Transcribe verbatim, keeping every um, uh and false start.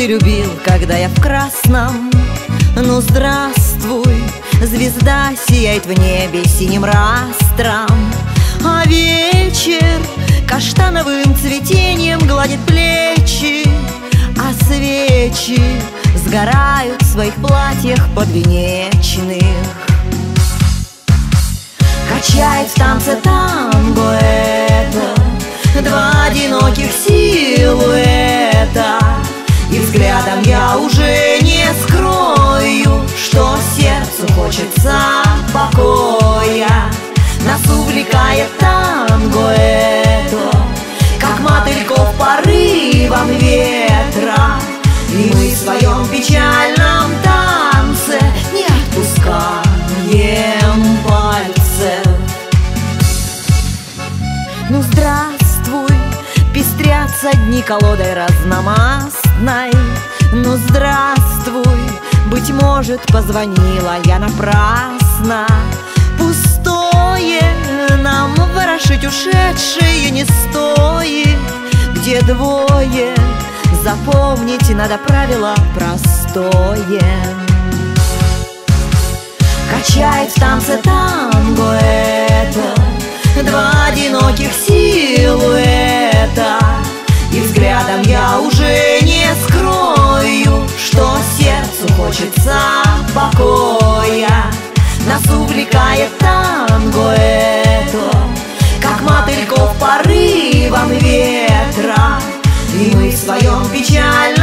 ты любил, когда я в красном. Ну здравствуй, звезда сияет в небе синим растром, а вечер каштановым цветением гладит плечи, а свечи сгорают в своих платьях подвенечных. Качает в танце танго это два одиноких силуэта, и взглядом я уже не скрою, что сердцу хочется покоя. Нас увлекает танго это, как мотыльков порывом ветра, и мы в своем печальном танце не отпускаем пальцев. Ну здравствуй, пестрятся дни колодой разномастной. Ну здравствуй, быть может, позвонила я напрасно. Пустое нам ворошить ушедшее не стоит, где двое, запомните, надо правило простое. Качает в танце танго это два одиноких силуэта, и взглядом я уже не скрою, что сердцу хочется покоя. Нас увлекает танго это, как мотыльков порывом ветра, и мы в своем печальном